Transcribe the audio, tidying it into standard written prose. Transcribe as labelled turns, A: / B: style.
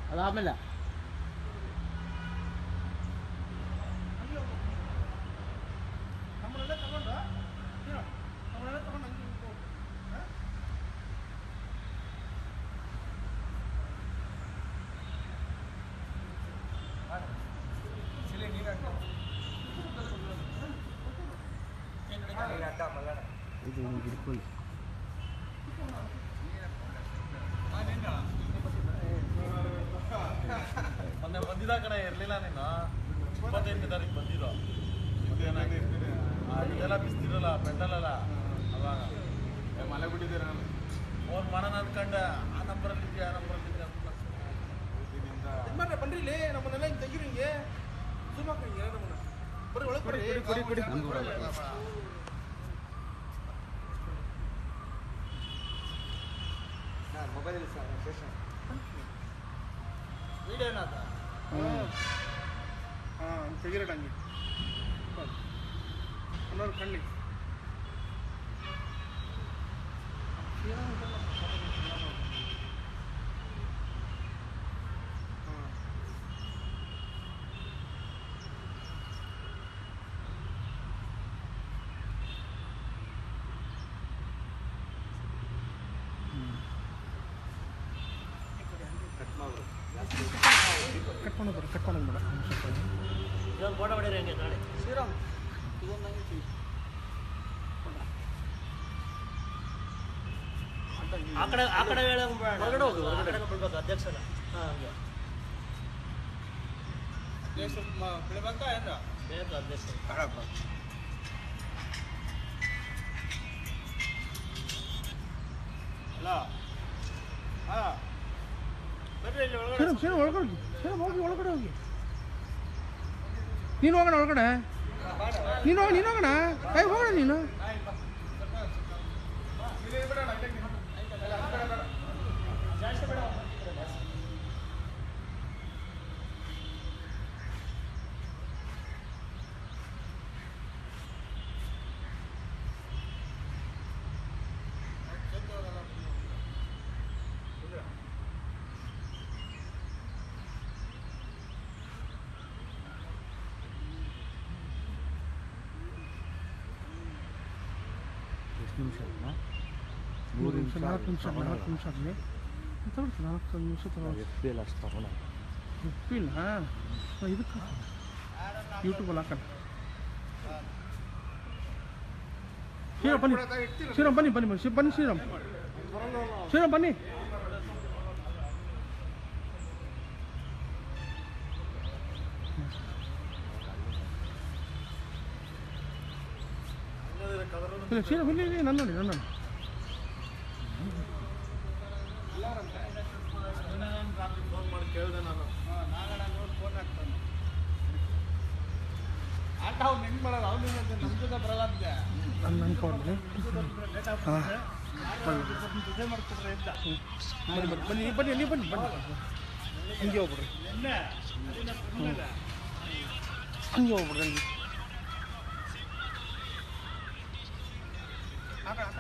A: ಅದಾದಮೇಲೆ
B: ನಮ್ಮನ್ನೆಲ್ಲ ತಗೊಂಡು ನಮ್ಮನ್ನೆಲ್ಲ ತಗೊಂಡು ಹಂಗೆ
A: ಇದು ಹಿಡ್ಕೊಳ್ಳಿ.
C: ಮೊನ್ನೆ ಬಂದಿದ್ದ ಕಡೆ ಇರಲಿಲ್ಲ ನೀನು 25ನೇ ತಾರೀಕು ಬಂದಿರೋ ಇದೆಲ್ಲ ಬಿಸ್ತಿರಲ್ಲ ಪೆಟ್ರೋಲಲ್ಲ ಅವಾಗ
B: ಮಳೆ ಬಿಟ್ಟಿದ್ದೀರ ನಾನು
C: ಫೋನ್ ಮಾಡೋಣ ಅಂದ್ಕೊಂಡೆ ಆ ನಂಬರಲ್ಲಿ ಇದೆಯಾ ಆ ನಂಬರಲ್ಲಿ ಇದೆಯಾ
B: ಅಂತ ಬನ್ರಿ ಇಲ್ಲಿ ನಮ್ಮನ್ನೆಲ್ಲ ಹಿಂಗೆ ತೆಗೀರಿ ಹಿಂಗೆ ಜೂಮ್ ಹಾಕಿ ನಮ್ಮನ್ನ ಬರ್ರಿ ಒಳಗೆ ಬರ್ರಿ ಮೊಬೈಲ್ ಸರ್
C: ವಿಡಿಯೋ ಏನಾದ
B: ಹಾಂ ತೆಗೀರಡ ಹಂಗೆ ಅನ್ನೋರು ಕಣ್ಣಿ ಕಟ್ ಮಾಡೋದು ಬೇಡ
A: ಇವಾಗ ಫೋಟೋ ಹೊಡೀರಿ ಹಂಗೆ ನಾಳೆ
B: ಶ್ರೀರಾಮ್ ಇದೊಂದು ಹಂಗೆ
A: ಆ ಕಡೆ ಹೊರಗಡೆ ಹೋಗು ಹೊರಗಡೆ ಬಿಡ್ಬೇಕು ಅಧ್ಯಕ್ಷನ ಹಾಂ ಹಂಗೆ
B: ಸ್ವಲ್ಪ ಬೆಳಿಬೇಕಾ ಏನು
A: ಬೇಕು ಅಧ್ಯಕ್ಷ
B: ಅಲ್ಲ ಹಾಂ ಬರ್ರಿ ಇಲ್ಲಿ ಒಳಗಡೆ
D: ಹೋಗಿ ಒಳಗಡೆ ಹೋಗಿ ನೀನು ಹೋಗೋಣ ಒಳಗಡೆ ನೀನು ಹೋಗೋಣ ಹೋಗೋಣ ನೀನು
A: ಜಾಸ್ತಿ ಬೇಡ
D: ಮೂರು ನಿಮಿಷ 4 ನಿಮಿಷ ಆಗಲಿ ತಗೊಳ್ತೀನಿ 4 ನಿಮಿಷ ತಗೊಳ್ಳಿ
A: ಎಫ್ ಅಷ್ಟು ತಗೋಣ
D: ಉಪ್ಪಿಲ್ಲ ಇದಕ್ಕೆ ಯೂಟ್ಯೂಬಲ್ಲಿ ಹಾಕೋಣ ಶ್ರೀರಾಮ್ ಬನ್ನಿ ಬನ್ನಿ ಶ್ರೀರಾಮ್ ಬನ್ನಿ ಶ್ರೀರಾಮ್ ಇಲ್ಲಿ ನನ್ನ ನೋಡಿ
C: ಫೋನ್ ಮಾಡಿ ಕೇಳಿದೆ ನಾನು
B: ನಾಗಣ್ಣ ಫೋನ್ ಹಾಕ್ತಾನೆ ಆಟ ಅವ್ನು ಹೆಂಗೆ ಮಾಡೋದು ಅವ್ನು ನಮ್ಮ ಜೊತೆ ಬರಲ್ಲ ಅಂತೆ
D: ನನ್ನ ಕೊಡ್ಲಿ
B: ಜೊತೆ ಮಾಡ್ಕೊಡ್ರೆ ಅಂತ
D: ಬನ್ನಿ ಹಿಂಗೆ ಹೋಗ್ಬಿಡ್ರಿ ಹಂಗೆ ಹೋಗ್ಬಿಡ್ರಿ
B: ಆಟ